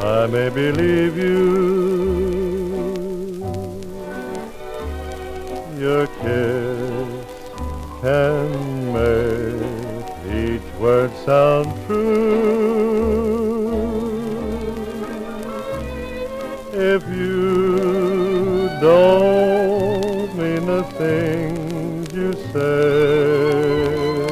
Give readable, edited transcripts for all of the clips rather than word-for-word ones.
I may believe you. Your kiss can make each word sound true. If you don't mean the things you say,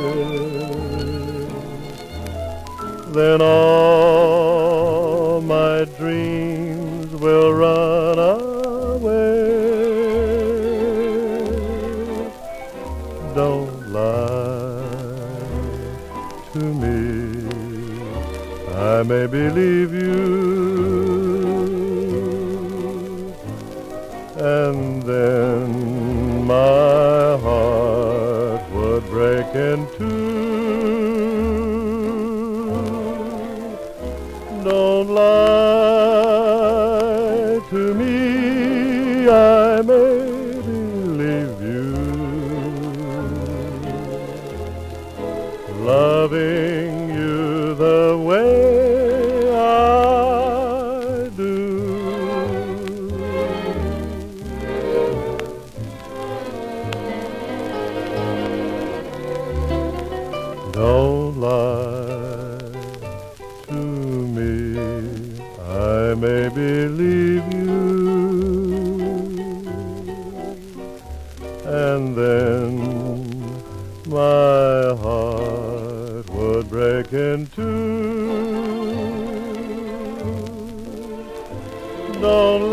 then all my dreams will run away. Don't lie to me, I may believe you. And then my heart would break in two. Don't lie to me, I may believe you. Loving you the way I do. Don't lie to me, I may believe you. And then my heart would break in two. Don't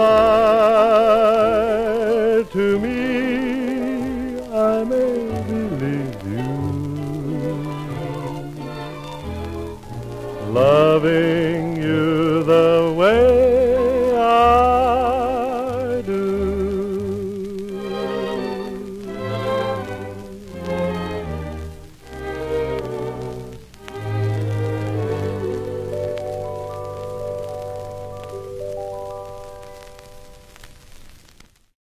lie to me, I may believe you. Loving